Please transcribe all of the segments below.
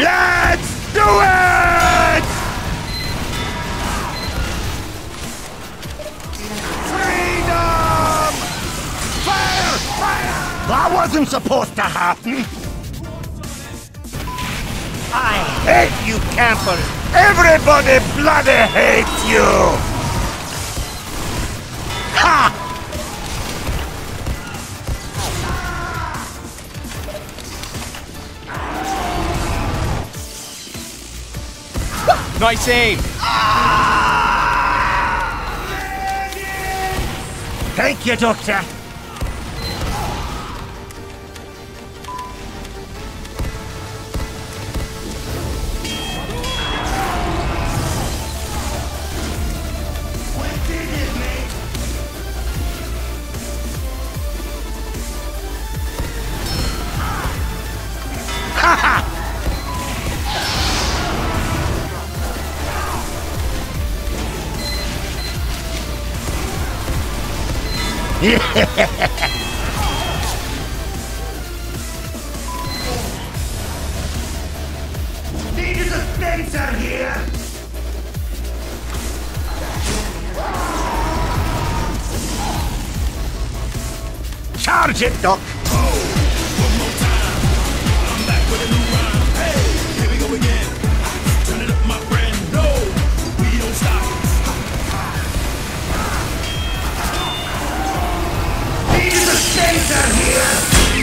Let's do it! Freedom! Fire! Fire! That wasn't supposed to happen. I hate you campers! Everybody bloody hates you! Ha! Nice aim! Thank you, Doctor. Need a dispenser here! Charge it, Doc! One more time. I'm back with a new rhyme. Hey, here we go again. Turn it up, my friend. No, we don't stop. Need a dispenser here!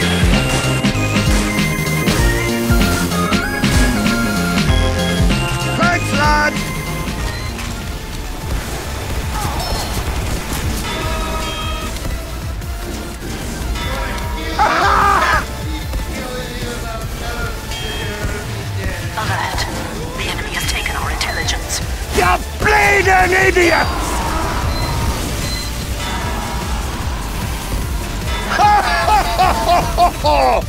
Thanks, lad! Alert. The enemy has taken our intelligence. You bleeding idiots! Ha ha ha ha ha ha!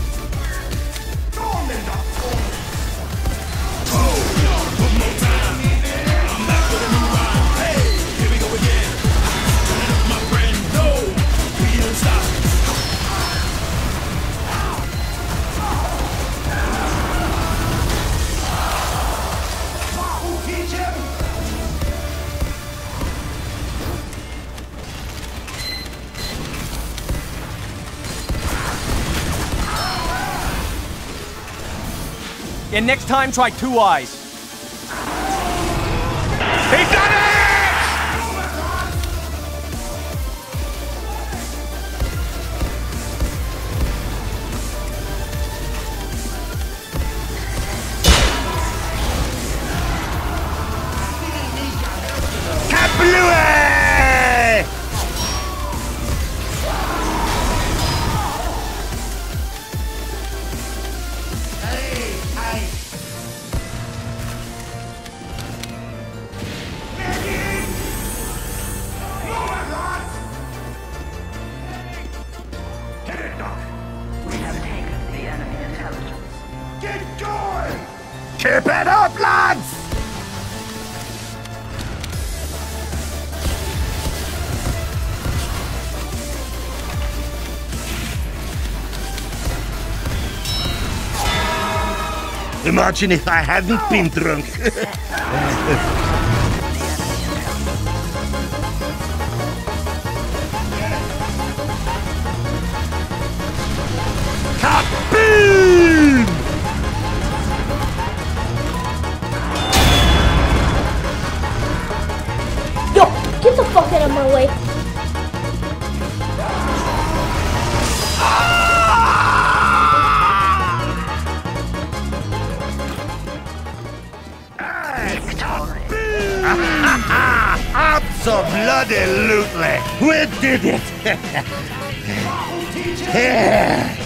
One more time. I'm back with a new rhyme. Hey, here we go again. Turn it up, my friend. No, we don't stop. And next time, try 2 eyes. He done it! Kablooey! Get going! Keep it up, lads! Imagine if I hadn't been drunk. Kaboom! Yo, get the fuck out of my way. Absolutely! We did it!